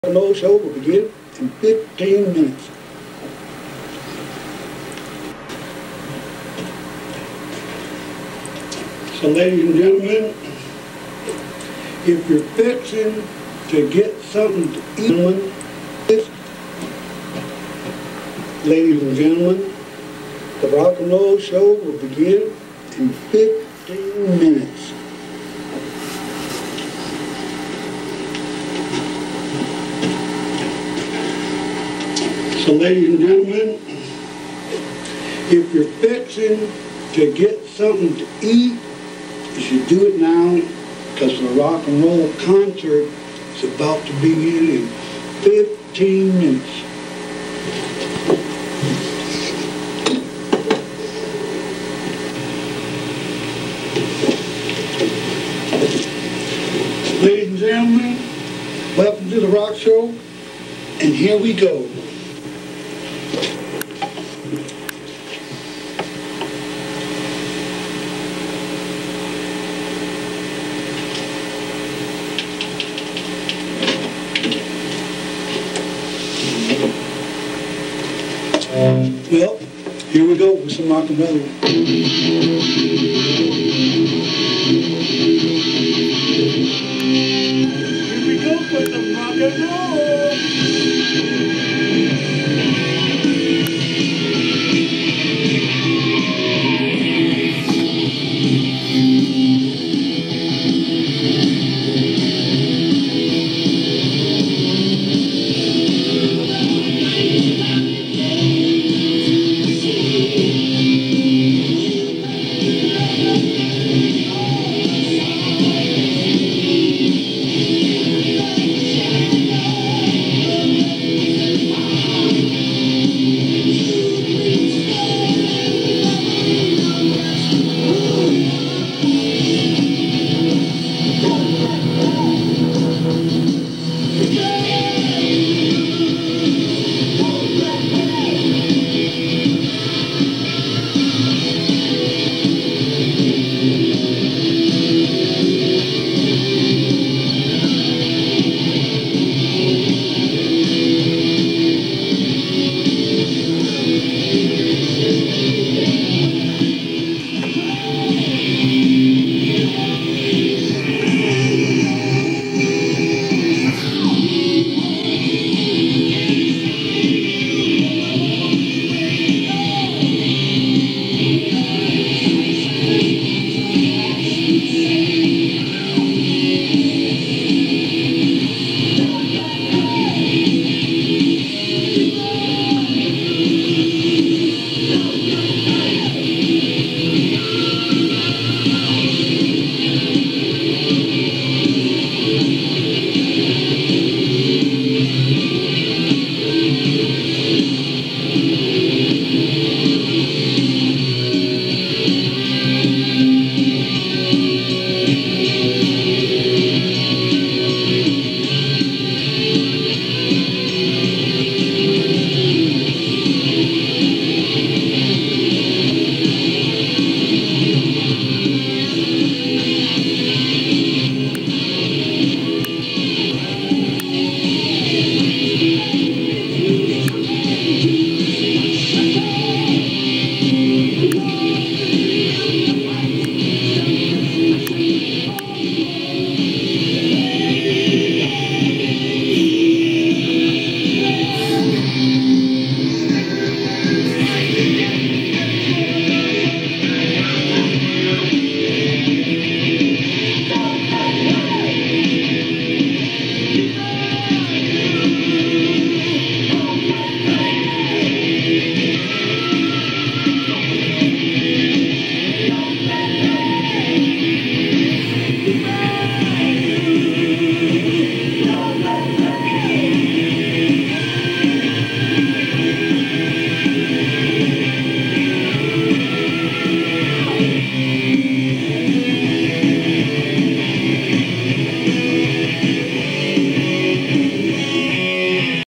and roll show will begin in 15 minutes. So ladies and gentlemen, if you're fixing to get something to eat, ladies and gentlemen, the rock and roll show will begin in 15 minutes. So ladies and gentlemen, if you're fixing to get something to eat, you should do it now, because the rock and roll concert is about to begin in 15 minutes. Ladies and gentlemen, welcome to the rock show, and here we go. Well, here we go with some rock and roll. Here we go with some rock and roll.